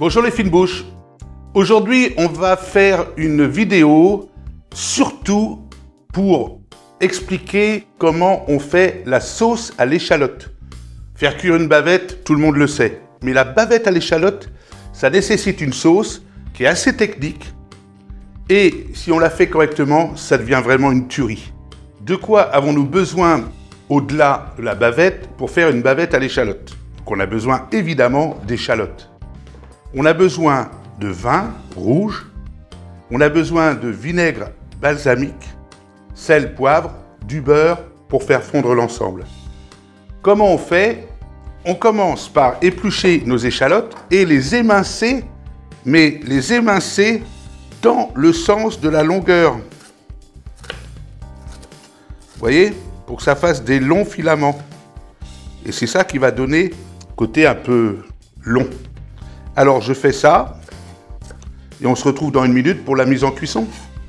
Bonjour les fines bouches. Aujourd'hui, on va faire une vidéo surtout pour expliquer comment on fait la sauce à l'échalote. Faire cuire une bavette, tout le monde le sait. Mais la bavette à l'échalote, ça nécessite une sauce qui est assez technique. Et si on la fait correctement, ça devient vraiment une tuerie. De quoi avons-nous besoin au-delà de la bavette pour faire une bavette à l'échalote? On a besoin évidemment d'échalotes. On a besoin de vin rouge, on a besoin de vinaigre balsamique, sel, poivre, du beurre pour faire fondre l'ensemble. Comment on fait? On commence par éplucher nos échalotes et les émincer, mais les émincer dans le sens de la longueur. Vous voyez? Pour que ça fasse des longs filaments. Et c'est ça qui va donner côté un peu long. Alors je fais ça et on se retrouve dans une minute pour la mise en cuisson.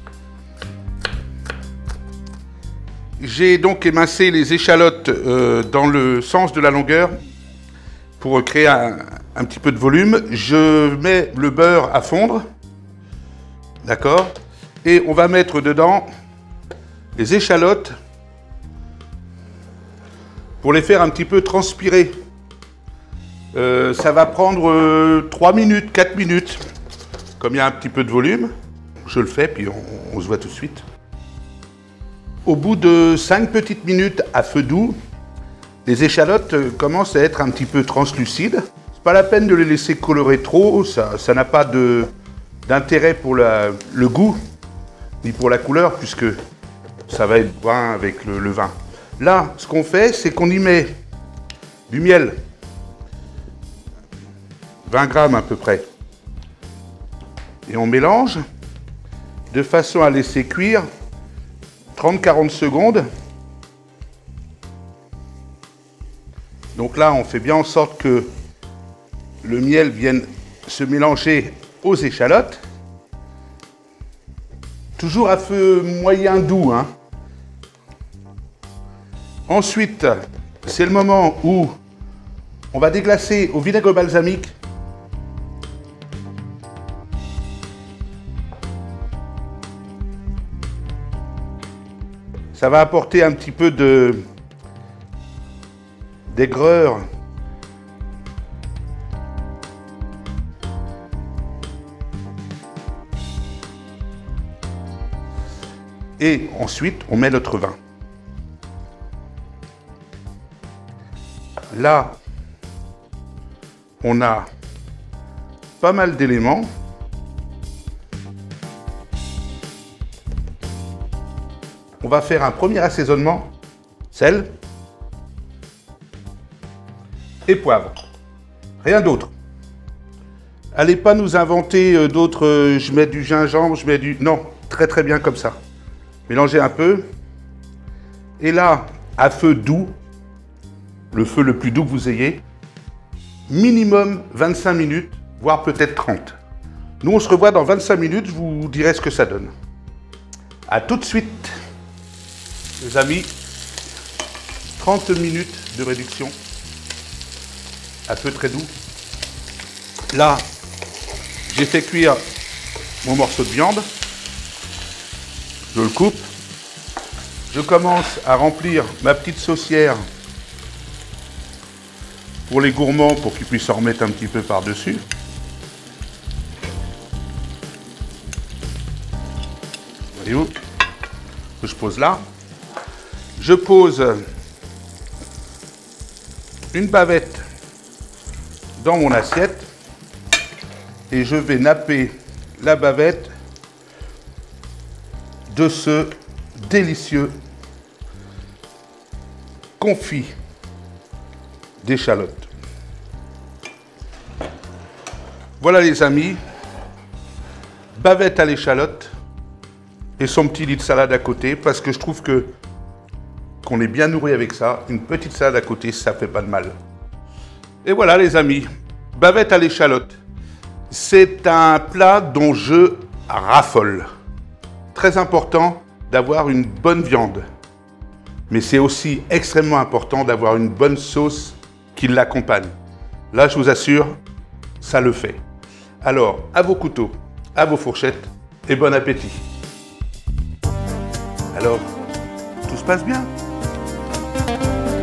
J'ai donc émincé les échalotes dans le sens de la longueur pour créer un petit peu de volume. Je mets le beurre à fondre, d'accord, et on va mettre dedans les échalotes pour les faire un petit peu transpirer. Ça va prendre 3 minutes, 4 minutes. Comme il y a un petit peu de volume, je le fais, puis on se voit tout de suite. Au bout de 5 petites minutes à feu doux, les échalotes commencent à être un petit peu translucides. C'est pas la peine de les laisser colorer trop, ça n'a pas d'intérêt pour le goût, ni pour la couleur, puisque ça va être brun avec le vin. Là, ce qu'on fait, c'est qu'on y met du miel. 20 grammes à peu près. Et on mélange de façon à laisser cuire 30-40 secondes. Donc là, on fait bien en sorte que le miel vienne se mélanger aux échalotes. Toujours à feu moyen doux, hein. Ensuite, c'est le moment où on va déglacer au vinaigre balsamique . Ça va apporter un petit peu d'aigreur. Et ensuite, on met notre vin. Là, on a pas mal d'éléments. On va faire un premier assaisonnement, sel et poivre. Rien d'autre. Allez pas nous inventer d'autres, je mets du gingembre, je mets du... Non, très très bien comme ça. Mélangez un peu. Et là, à feu doux, le feu le plus doux que vous ayez, minimum 25 minutes, voire peut-être 30. Nous, on se revoit dans 25 minutes, je vous dirai ce que ça donne. À tout de suite. Les amis, 30 minutes de réduction à feu très doux. Là, j'ai fait cuire mon morceau de viande. Je le coupe. Je commence à remplir ma petite saucière pour les gourmands pour qu'ils puissent en remettre un petit peu par-dessus. Voyez-vous, que je pose là. Je pose une bavette dans mon assiette et je vais napper la bavette de ce délicieux confit d'échalotes. Voilà les amis, bavette à l'échalote et son petit lit de salade à côté parce que je trouve qu'on est bien nourri avec ça. Une petite salade à côté, ça fait pas de mal. Et voilà les amis, bavette à l'échalote. C'est un plat dont je raffole. Très important d'avoir une bonne viande. Mais c'est aussi extrêmement important d'avoir une bonne sauce qui l'accompagne. Là, je vous assure, ça le fait. Alors, à vos couteaux, à vos fourchettes et bon appétit. Alors, tout se passe bien?